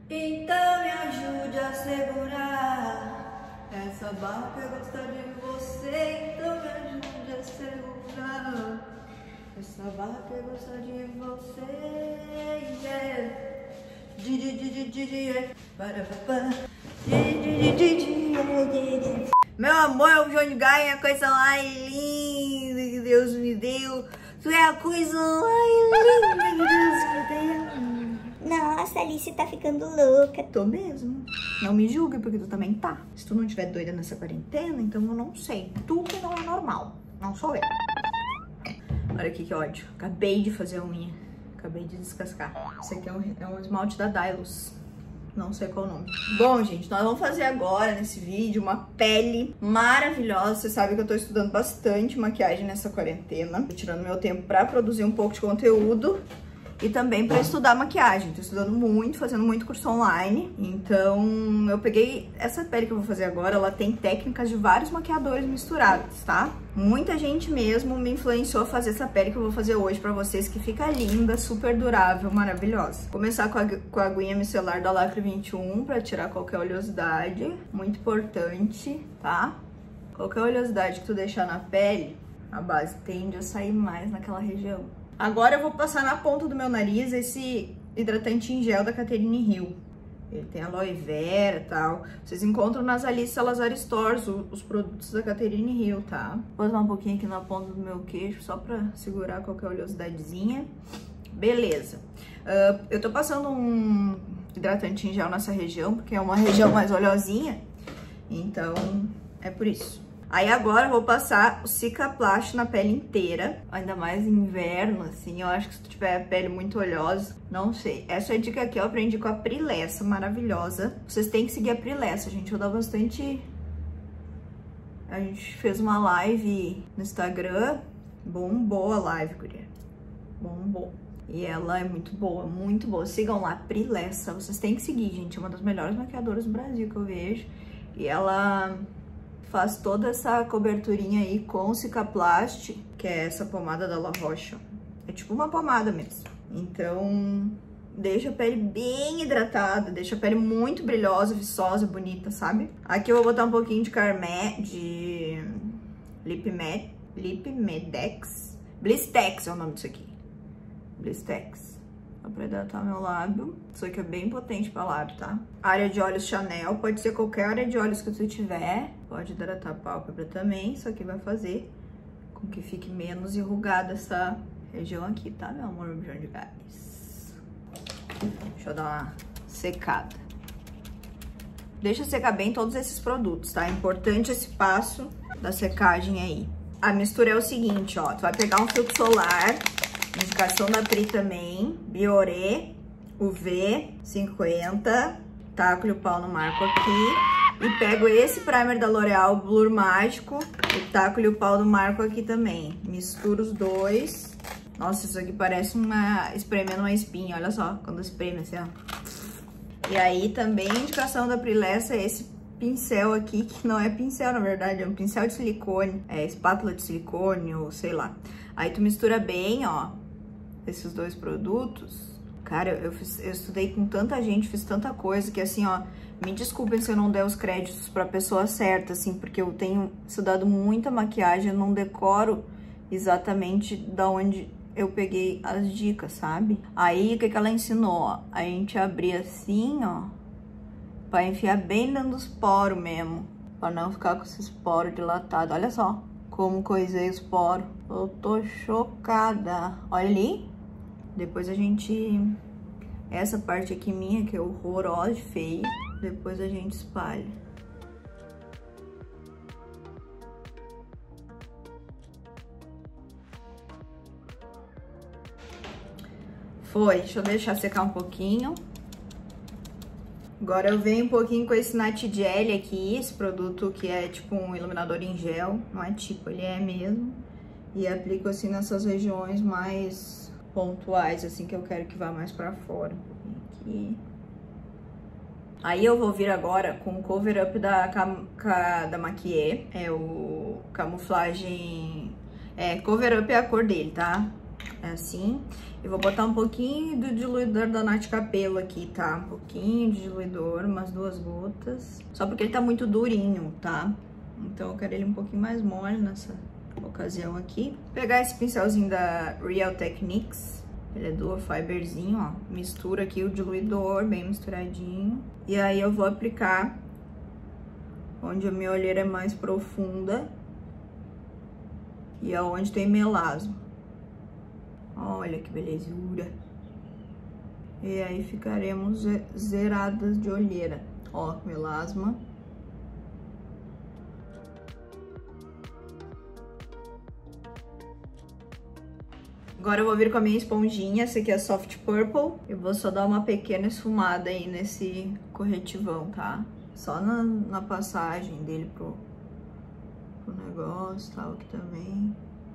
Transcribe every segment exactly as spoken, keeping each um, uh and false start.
Então me ajude a segurar essa barca, gosta de você. Então me ajude a segurar essa barca, gosta de você. Yeah. Di, di, di, di, di, para, para, di, di, di, di. Meu amor, é o Johnny Guy, a coisa mais linda que Deus me deu. Tu é a coisa mais linda que Deus me deu. Nossa, Alice tá ficando louca. Tô mesmo. Não me julgue, porque tu também tá. Se tu não estiver doida nessa quarentena, então eu não sei. Tu que não é normal. Não sou eu. Olha aqui que ódio. Acabei de fazer a unha. Acabei de descascar. Esse aqui é um, é um esmalte da Dylos. Não sei qual o nome. Bom, gente, nós vamos fazer agora, nesse vídeo, uma pele maravilhosa. Você sabe que eu tô estudando bastante maquiagem nessa quarentena. Tô tirando meu tempo pra produzir um pouco de conteúdo. E também pra estudar maquiagem. Tô estudando muito, fazendo muito curso online. Então, eu peguei essa pele que eu vou fazer agora. Ela tem técnicas de vários maquiadores misturados, tá? Muita gente mesmo me influenciou a fazer essa pele que eu vou fazer hoje pra vocês, que fica linda, super durável, maravilhosa. Vou começar com a, com a aguinha micelar da Lacre vinte e um pra tirar qualquer oleosidade. Muito importante, tá? Qualquer oleosidade que tu deixar na pele, a base tende a sair mais naquela região. Agora eu vou passar na ponta do meu nariz esse hidratante em gel da Catherine Hill. Ele tem aloe vera e tal. Vocês encontram nas Alice Salazar Stores os produtos da Catherine Hill, tá? Vou usar um pouquinho aqui na ponta do meu queixo, só pra segurar qualquer oleosidadezinha. Beleza. Uh, eu tô passando um hidratante em gel nessa região, porque é uma região mais oleosinha. Então, é por isso. Aí agora eu vou passar o Cicaplast na pele inteira, ainda mais em inverno, assim, eu acho que se tu tiver a pele muito oleosa, não sei. Essa dica aqui eu aprendi com a Prilessa, maravilhosa. Vocês têm que seguir a Prilessa, gente, eu dou bastante... A gente fez uma live no Instagram, bombou a live, guria, bombou. E ela é muito boa, muito boa. Sigam lá, Prilessa, vocês têm que seguir, gente, é uma das melhores maquiadoras do Brasil que eu vejo. E ela... faz toda essa coberturinha aí com o Cicaplast, que é essa pomada da La Roche. É tipo uma pomada mesmo. Então, deixa a pele bem hidratada, deixa a pele muito brilhosa, viçosa, bonita, sabe? Aqui eu vou botar um pouquinho de Carmé, de Lip Med, Lip Medex. Blistex é o nome disso aqui. Blistex. Só pra hidratar meu lábio. Isso aqui é bem potente pra lábio, tá? Área de olhos Chanel, pode ser qualquer área de olhos que tu tiver. Pode hidratar a pálpebra também. Isso aqui vai fazer com que fique menos enrugada essa região aqui, tá, meu amor? Milhão de gás. Deixa eu dar uma secada. Deixa secar bem todos esses produtos, tá? É importante esse passo da secagem aí. A mistura é o seguinte, ó. Tu vai pegar um filtro solar... Indicação da Pri também, Bioré, U V cinquenta, taco-lhe o pau no marco aqui. E pego esse primer da L'Oreal, Blur Mágico, e taco-lhe o pau do marco aqui também. Misturo os dois. Nossa, isso aqui parece uma... espremendo uma espinha, olha só, quando espreme assim, ó. E aí também a indicação da Prilessa é esse pincel aqui, que não é pincel, na verdade, é um pincel de silicone, é espátula de silicone, ou sei lá. Aí tu mistura bem, ó, esses dois produtos. Cara, eu, fiz, eu estudei com tanta gente, fiz tanta coisa, que assim, ó, me desculpem se eu não der os créditos pra pessoa certa, assim, porque eu tenho estudado muita maquiagem, eu não decoro exatamente da onde eu peguei as dicas, sabe? Aí, o que que ela ensinou, ó? A gente abrir assim, ó, pra enfiar bem dentro dos poros mesmo, pra não ficar com esses poros dilatados. Olha só como coisei os poros. Eu tô chocada. Olha ali. Depois a gente... Essa parte aqui minha, que é horrorosa de feia. Depois a gente espalha. Foi. Deixa eu deixar secar um pouquinho. Agora eu venho um pouquinho com esse Nat Gel aqui, esse produto que é tipo um iluminador em gel, não é tipo, ele é mesmo. E aplico assim nessas regiões mais pontuais, assim, que eu quero que vá mais pra fora. Aqui. Aí eu vou vir agora com o Cover Up da, da Maquier, é o camuflagem... É, Cover Up é a cor dele, tá? É assim. E vou botar um pouquinho do diluidor da Nath Capello aqui, tá? Um pouquinho de diluidor, umas duas gotas. Só porque ele tá muito durinho, tá? Então eu quero ele um pouquinho mais mole nessa ocasião aqui. Pegar esse pincelzinho da Real Techniques. Ele é dual fiberzinho, ó. Mistura aqui o diluidor, bem misturadinho. E aí eu vou aplicar onde a minha olheira é mais profunda. E aonde tem melasma. Olha que belezura. E aí ficaremos zeradas de olheira. Ó, melasma. Agora eu vou vir com a minha esponjinha, essa aqui é Soft Purple. Eu vou só dar uma pequena esfumada aí nesse corretivão, tá? Só na, na passagem dele pro, pro negócio, tal, aqui também.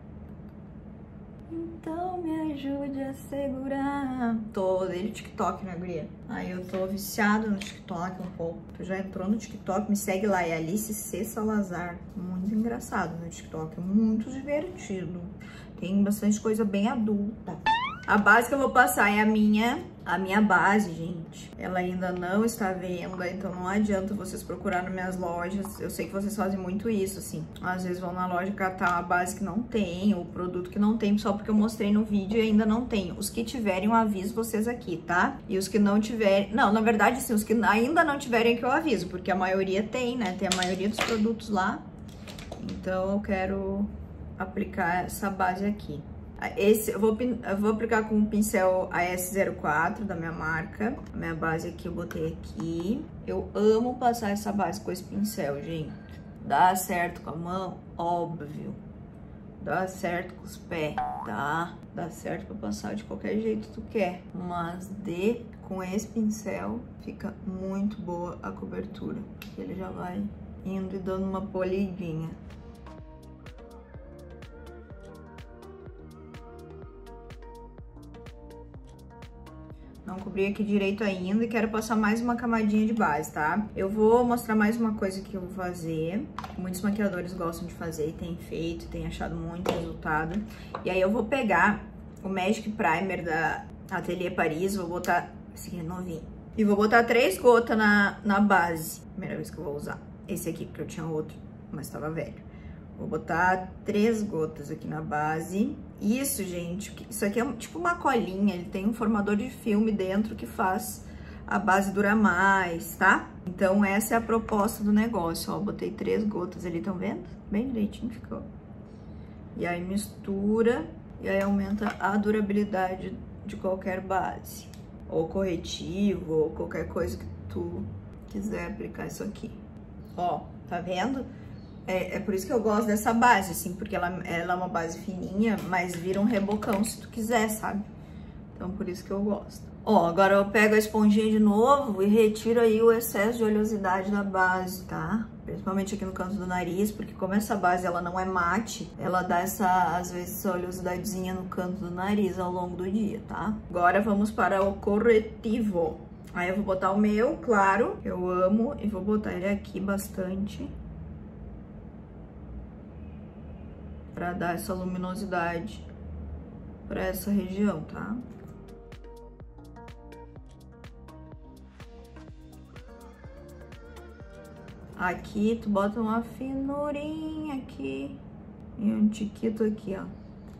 Então me ajude a segurar. Tô dele TikTok, né, guria? Aí eu tô viciada no TikTok um pouco. Tu já entrou no TikTok? Me segue lá, é Alice C. Salazar. Muito engraçado no TikTok, muito divertido. Tem bastante coisa bem adulta. A base que eu vou passar é a minha, a minha base, gente. Ela ainda não está à venda, então não adianta vocês procurar nas minhas lojas. Eu sei que vocês fazem muito isso, assim. Às vezes vão na loja catar a base que não tem, ou o produto que não tem, só porque eu mostrei no vídeo e ainda não tem. Os que tiverem, eu aviso vocês aqui, tá? E os que não tiverem... Não, na verdade, sim, os que ainda não tiverem é que eu aviso, porque a maioria tem, né? Tem a maioria dos produtos lá. Então eu quero aplicar essa base aqui. Esse eu vou, eu vou aplicar com o pincel A S zero quatro da minha marca. A minha base aqui eu botei aqui. Eu amo passar essa base com esse pincel, gente. Dá certo com a mão? Óbvio. Dá certo com os pés, tá? Dá certo pra passar de qualquer jeito que tu quer. Mas de, com esse pincel fica muito boa a cobertura. Ele já vai indo e dando uma polidinha. Não cobri aqui direito ainda e quero passar mais uma camadinha de base, tá? Eu vou mostrar mais uma coisa que eu vou fazer. Muitos maquiadores gostam de fazer e têm feito, têm achado muito resultado. E aí eu vou pegar o Magic Primer da Atelier Paris, vou botar... Esse aqui é novinho. E vou botar três gotas na, na base. Primeira vez que eu vou usar. Esse aqui, porque eu tinha outro, mas tava velho. Vou botar três gotas aqui na base. Isso, gente, isso aqui é tipo uma colinha, ele tem um formador de filme dentro que faz a base durar mais, tá? Então essa é a proposta do negócio, ó, botei três gotas ali, estão vendo? Bem direitinho ficou. E aí mistura, e aí aumenta a durabilidade de qualquer base. Ou corretivo, ou qualquer coisa que tu quiser aplicar isso aqui. Ó, tá vendo? É, é por isso que eu gosto dessa base, assim, porque ela, ela é uma base fininha, mas vira um rebocão se tu quiser, sabe? Então, por isso que eu gosto. Ó, agora eu pego a esponjinha de novo e retiro aí o excesso de oleosidade da base, tá? Principalmente aqui no canto do nariz, porque como essa base, ela não é mate, ela dá essa, às vezes, essa oleosidadezinha no canto do nariz ao longo do dia, tá? Agora vamos para o corretivo. Aí eu vou botar o meu, claro, eu amo, e vou botar ele aqui bastante. Pra dar essa luminosidade pra essa região, tá? Aqui, tu bota uma finurinha aqui e um tiquito aqui, ó.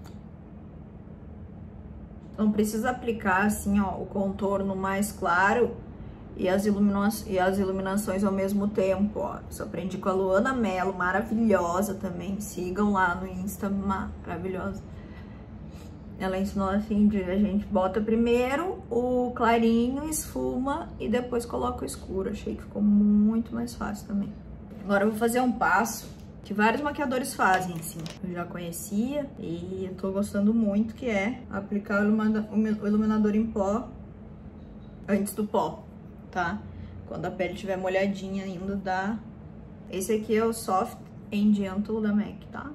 Não precisa aplicar, assim, ó, o contorno mais claro e as, ilumina e as iluminações ao mesmo tempo, ó. Isso aprendi com a Luana Mello, maravilhosa também. Sigam lá no Insta, maravilhosa. Ela ensinou assim, de a gente bota primeiro o clarinho, esfuma e depois coloca o escuro. Achei que ficou muito mais fácil também. Agora eu vou fazer um passo que vários maquiadores fazem, assim. Eu já conhecia e eu tô gostando muito, que é aplicar o iluminador em pó antes do pó, tá? Quando a pele estiver molhadinha ainda, dá... Esse aqui é o Soft and Gentle da MAC, tá?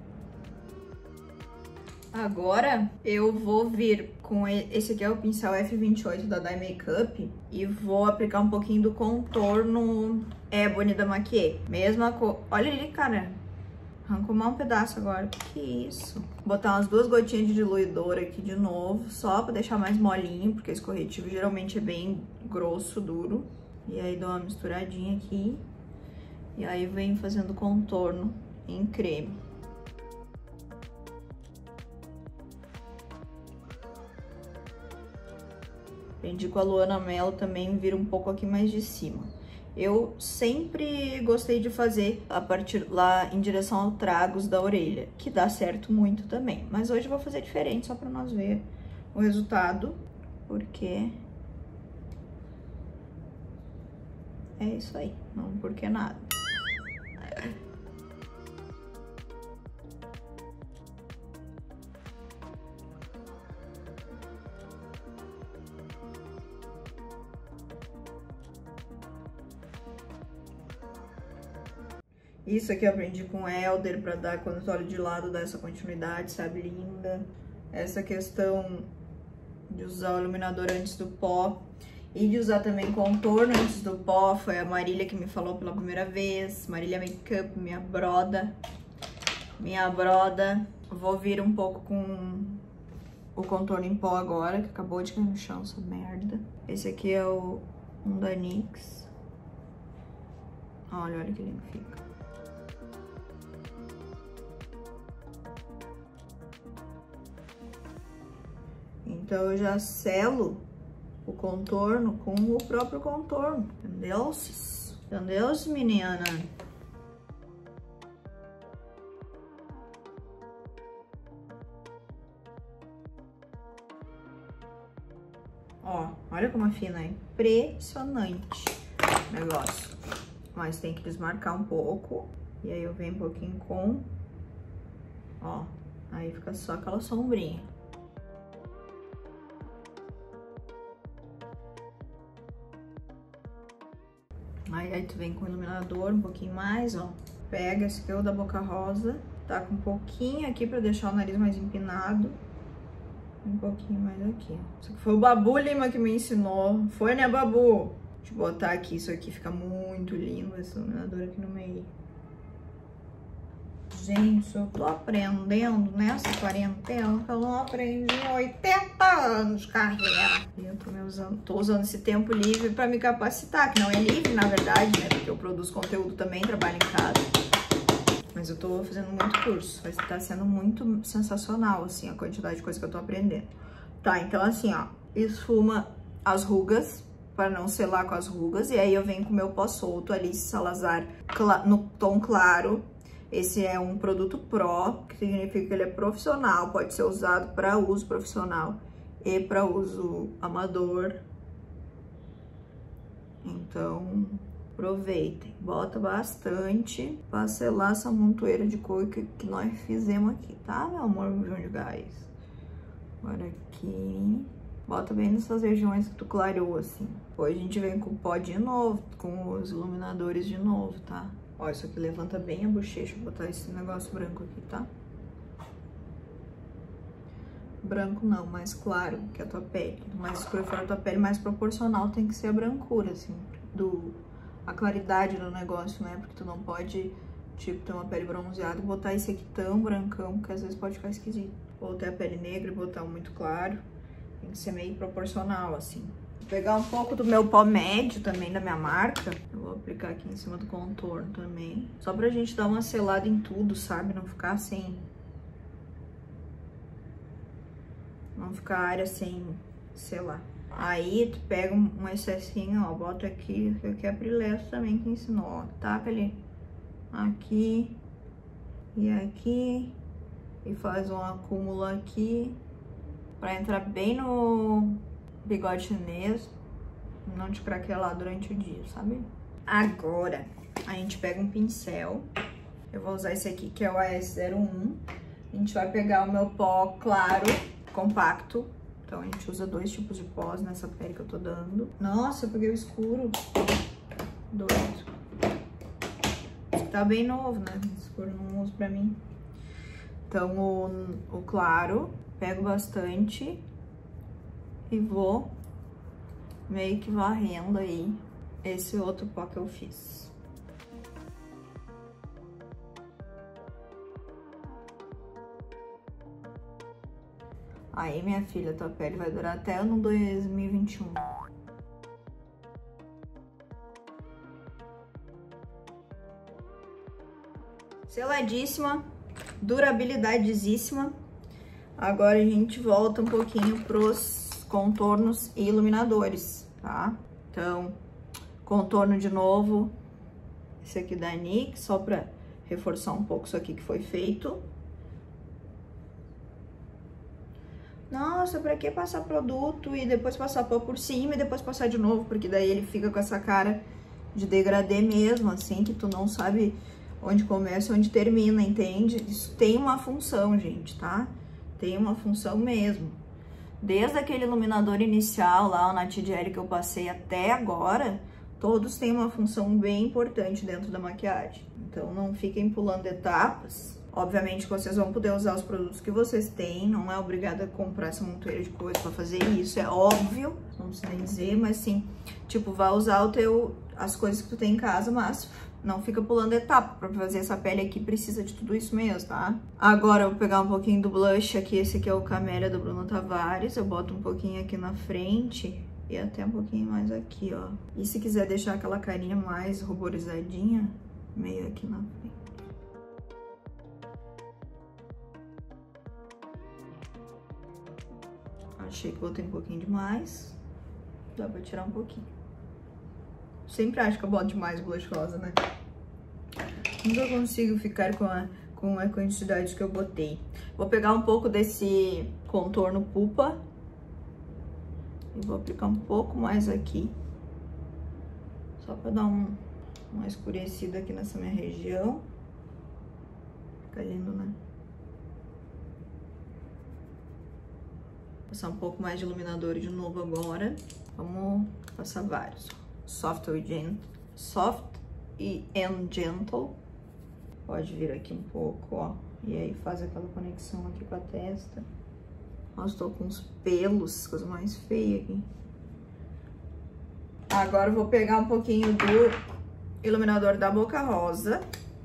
Agora eu vou vir com esse aqui, é o pincel F vinte e oito da Dye Makeup, e vou aplicar um pouquinho do contorno Ebony da Maquier. Mesma cor. Olha ali, cara. Arrancou mal um pedaço agora. Que isso? Vou botar umas duas gotinhas de diluidor aqui de novo, só pra deixar mais molinho, porque esse corretivo geralmente é bem grosso, duro. E aí dou uma misturadinha aqui. E aí venho fazendo contorno em creme. Aprendi com a Luana Mello também, vira um pouco aqui mais de cima. Eu sempre gostei de fazer a partir lá em direção ao tragos da orelha, que dá certo muito também. Mas hoje eu vou fazer diferente, só pra nós ver o resultado, porque é isso aí, não porque nada. Isso aqui eu aprendi com o Helder pra dar, quando tu olha de lado, dar essa continuidade, sabe? Linda. Essa questão de usar o iluminador antes do pó e de usar também contorno antes do pó, foi a Marília que me falou pela primeira vez. Marília Makeup, minha broda. Minha broda. Vou vir um pouco com o contorno em pó agora, que acabou de cair no chão, essa merda. Esse aqui é o um da NYX. Olha, olha que lindo fica. Então, eu já selo o contorno com o próprio contorno. Entendeu? Entendeu, menina? Ó, olha como afina, é impressionante o negócio. Mas tem que desmarcar um pouco. E aí eu venho um pouquinho com... Ó, aí fica só aquela sombrinha. Aí, aí tu vem com o iluminador um pouquinho mais, ó. Pega esse aqui, o da Boca Rosa. Tá com um pouquinho aqui pra deixar o nariz mais empinado. Um pouquinho mais aqui, ó. Isso aqui foi o Babu Lima que me ensinou. Foi, né, Babu? Deixa eu botar aqui, isso aqui fica muito lindo, esse iluminador aqui no meio. Gente, eu tô aprendendo nessa quarentena que eu não aprendi em oitenta anos, carreira. Eu tô, me usando, tô usando esse tempo livre pra me capacitar, que não é livre, na verdade, né? Porque eu produzo conteúdo também, trabalho em casa. Mas eu tô fazendo muito curso, vai estar sendo muito sensacional, assim, a quantidade de coisa que eu tô aprendendo. Tá, então assim, ó, esfuma as rugas, para não selar com as rugas. E aí eu venho com o meu pó solto, Alice Salazar, no tom claro. Esse é um produto Pro, que significa que ele é profissional, pode ser usado para uso profissional e para uso amador. Então, aproveitem. Bota bastante para selar essa montoeira de cor que, que nós fizemos aqui, tá, meu amor, João de Gás? Agora aqui... Bota bem nessas regiões que tu clareou, assim. Depois a gente vem com o pó de novo, com os iluminadores de novo, tá? Ó, isso aqui levanta bem a bochecha. Vou botar esse negócio branco aqui, tá? Branco não, mais claro que a tua pele. Mais escuro for a tua pele, mais proporcional tem que ser a brancura, assim, do... a claridade do negócio, né? Porque tu não pode, tipo, ter uma pele bronzeada e botar esse aqui tão brancão, porque às vezes pode ficar esquisito. Ou ter a pele negra e botar um muito claro. Tem que ser meio proporcional, assim. Vou pegar um pouco do meu pó médio também, da minha marca. Eu vou aplicar aqui em cima do contorno também. Só pra gente dar uma selada em tudo, sabe? Não ficar sem... Não ficar a área sem selar. Aí, tu pega um excessinho, ó. Bota aqui, que aqui é a Prilesso também que ensinou, ó. Taca ali. Aqui. E aqui. E faz um acúmulo aqui. Pra entrar bem no bigode chinês, não te craquelar durante o dia, sabe? Agora, a gente pega um pincel. Eu vou usar esse aqui, que é o A S zero um. A gente vai pegar o meu pó claro, compacto. Então, a gente usa dois tipos de pós nessa pele que eu tô dando. Nossa, eu peguei o escuro. Doido. Tá bem novo, né? O escuro não uso pra mim. Então, o, o claro... Pego bastante e vou meio que varrendo aí esse outro pó que eu fiz. Aí, minha filha, tua pele vai durar até no dois mil e vinte e um. Seladíssima, durabilidadíssima. Agora a gente volta um pouquinho pros contornos e iluminadores, tá? Então, contorno de novo, esse aqui da N Y X, só pra reforçar um pouco isso aqui que foi feito. Nossa, pra que passar produto e depois passar pó por cima e depois passar de novo? Porque daí ele fica com essa cara de degradê mesmo, assim, que tu não sabe onde começa e onde termina, entende? Isso tem uma função, gente, tá? Tem uma função mesmo. Desde aquele iluminador inicial lá, o Nat Gel que eu passei até agora, todos têm uma função bem importante dentro da maquiagem. Então não fiquem pulando etapas. Obviamente que vocês vão poder usar os produtos que vocês têm, não é obrigada a comprar essa montoeira de coisas pra fazer isso, é óbvio, não precisa nem dizer, mas sim, tipo, vai usar o teu, as coisas que tu tem em casa, mas não fica pulando etapa. Pra fazer essa pele aqui precisa de tudo isso mesmo, tá? Agora eu vou pegar um pouquinho do blush aqui, esse aqui é o Camélia do Bruno Tavares, eu boto um pouquinho aqui na frente e até um pouquinho mais aqui, ó. E se quiser deixar aquela carinha mais ruborizadinha, meio aqui na frente. Achei que botei um pouquinho demais, dá pra tirar um pouquinho. Sempre acho que eu boto demais blush rosa, né? Nunca consigo ficar com a, com a quantidade que eu botei. Vou pegar um pouco desse contorno pupa e vou aplicar um pouco mais aqui, só pra dar um, uma escurecida aqui nessa minha região. Fica lindo, né? Passar um pouco mais de iluminador de novo agora. Vamos passar vários. Soft and Gentle. Soft e and Gentle. Pode vir aqui um pouco, ó. E aí faz aquela conexão aqui com a testa. Nossa, tô com uns pelos, coisa mais feia aqui. Agora eu vou pegar um pouquinho do iluminador da Boca Rosa.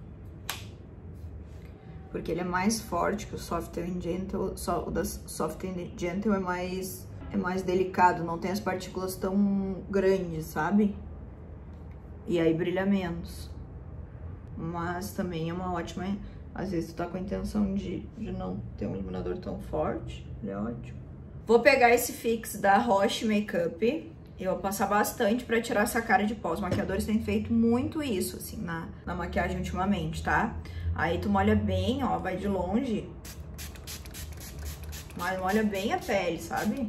Porque ele é mais forte que o Soft and Gentle. Só o da Soft and Gentle é mais, é mais delicado, não tem as partículas tão grandes, sabe? E aí brilha menos. Mas também é uma ótima... Às vezes tu tá com a intenção de, de não ter um iluminador tão forte, ele é ótimo. Vou pegar esse fix da Roche Makeup. Eu vou passar bastante pra tirar essa cara de pó. Os maquiadores têm feito muito isso, assim, na, na maquiagem ultimamente, tá? Aí tu molha bem, ó, vai de longe. Mas molha bem a pele, sabe?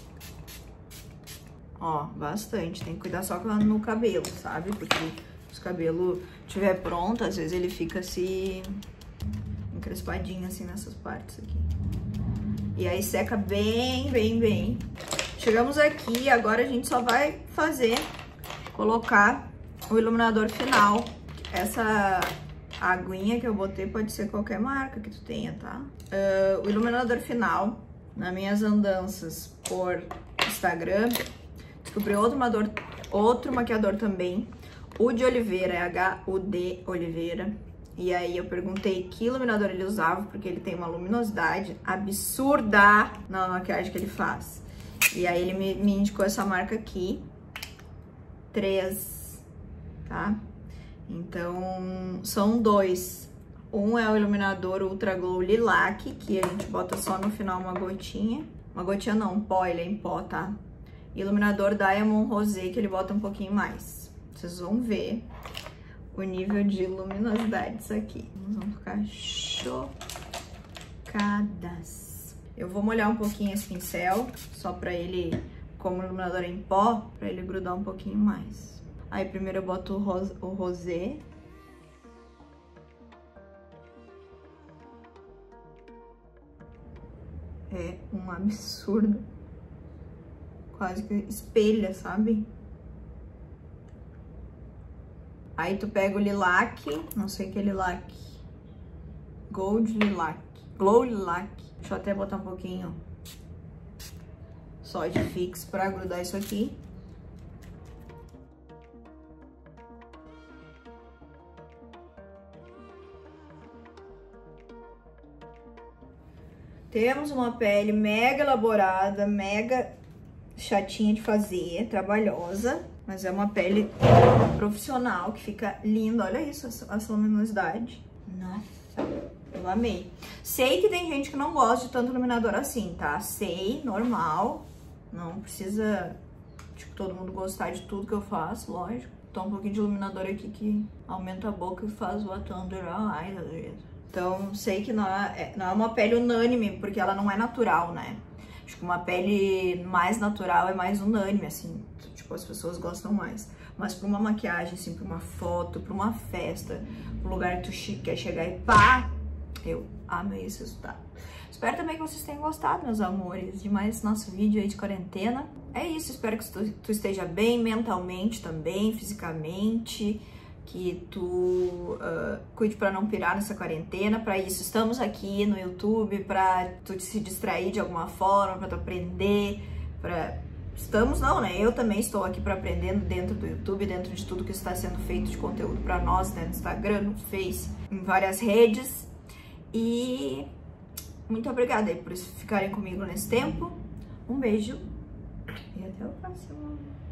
Ó, bastante. Tem que cuidar só no cabelo, sabe? Porque se o cabelo estiver pronto, às vezes ele fica se encrespadinho assim nessas partes aqui. E aí seca bem, bem, bem. Chegamos aqui, agora a gente só vai fazer, colocar o iluminador final. Essa aguinha que eu botei pode ser qualquer marca que tu tenha, tá? Uh, o iluminador final, nas minhas andanças por Instagram, descobri outro maquiador, outro maquiador também, o de Oliveira, é H U D Oliveira. E aí eu perguntei que iluminador ele usava, porque ele tem uma luminosidade absurda na maquiagem que ele faz. E aí ele me, me indicou essa marca aqui, três, tá? Então, são dois. Um é o iluminador Ultra Glow Lilac, que a gente bota só no final uma gotinha. Uma gotinha não, um pó, ele é em pó, tá? E iluminador Diamond Rosé, que ele bota um pouquinho mais. Vocês vão ver o nível de luminosidade disso aqui. Nós vamos ficar chocadas. Eu vou molhar um pouquinho esse pincel, só pra ele, como o iluminador é em pó, pra ele grudar um pouquinho mais. Aí primeiro eu boto o, ros o rosé. É um absurdo. Quase que espelha, sabe? Aí tu pega o lilac, não sei que é lilac. Gold lilac. Glow lilac. Deixa eu até botar um pouquinho só de fix pra grudar isso aqui. Temos uma pele mega elaborada, mega chatinha de fazer, trabalhosa, mas é uma pele profissional que fica linda. Olha isso, essa luminosidade. Nossa, eu amei. Sei que tem gente que não gosta de tanto iluminador assim, tá? Sei, normal. Não precisa, tipo, todo mundo gostar de tudo que eu faço, lógico. Tô um pouquinho de iluminador aqui que aumenta a boca e faz o under eye, às vezes. Então, sei que não é, não é uma pele unânime, porque ela não é natural, né? Acho que uma pele mais natural é mais unânime, assim. Tipo, as pessoas gostam mais. Mas pra uma maquiagem, assim, pra uma foto, pra uma festa, pra um lugar que tu quer chegar e pá, eu amei esse resultado. Espero também que vocês tenham gostado, meus amores, de mais nosso vídeo aí de quarentena. É isso, espero que tu, tu esteja bem mentalmente também, fisicamente, que tu uh, cuide pra não pirar nessa quarentena. Pra isso, estamos aqui no YouTube, pra tu se distrair de alguma forma, pra tu aprender, pra... Estamos não, né? Eu também estou aqui pra aprender dentro do YouTube, dentro de tudo que está sendo feito de conteúdo pra nós, né? No Instagram, no Face, em várias redes. E muito obrigada aí por ficarem comigo nesse tempo. Um beijo e até o próximo.